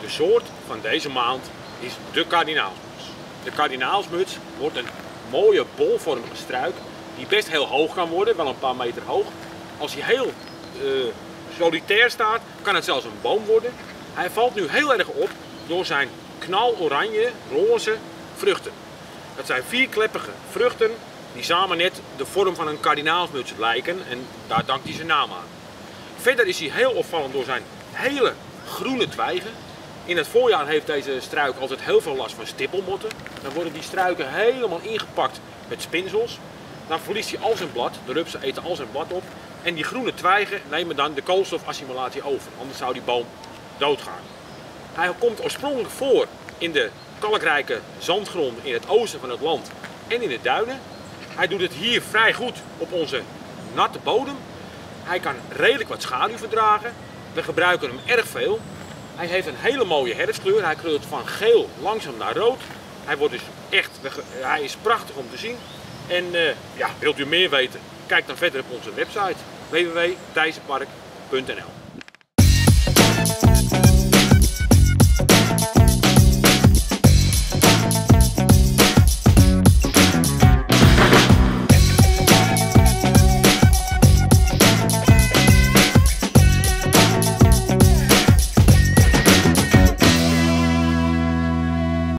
De soort van deze maand is de kardinaalsmuts. De kardinaalsmuts wordt een mooie bolvormige struik die best heel hoog kan worden, wel een paar meter hoog. Als hij heel solitair staat, kan het zelfs een boom worden. Hij valt nu heel erg op door zijn knaloranje, roze vruchten. Dat zijn vierkleppige vruchten die samen net de vorm van een kardinaalsmuts lijken en daar dankt hij zijn naam aan. Verder is hij heel opvallend door zijn hele groene twijgen. In het voorjaar heeft deze struik altijd heel veel last van stippelmotten. Dan worden die struiken helemaal ingepakt met spinsels. Dan verliest hij al zijn blad, de rupsen eten al zijn blad op. En die groene twijgen nemen dan de koolstofassimilatie over, anders zou die boom doodgaan. Hij komt oorspronkelijk voor in de kalkrijke zandgrond in het oosten van het land en in de duinen. Hij doet het hier vrij goed op onze natte bodem. Hij kan redelijk wat schaduw verdragen. We gebruiken hem erg veel. Hij heeft een hele mooie herfstkleur. Hij kleurt van geel langzaam naar rood. Hij is prachtig om te zien. En wilt u meer weten? Kijk dan verder op onze website www.thijzenpark.nl.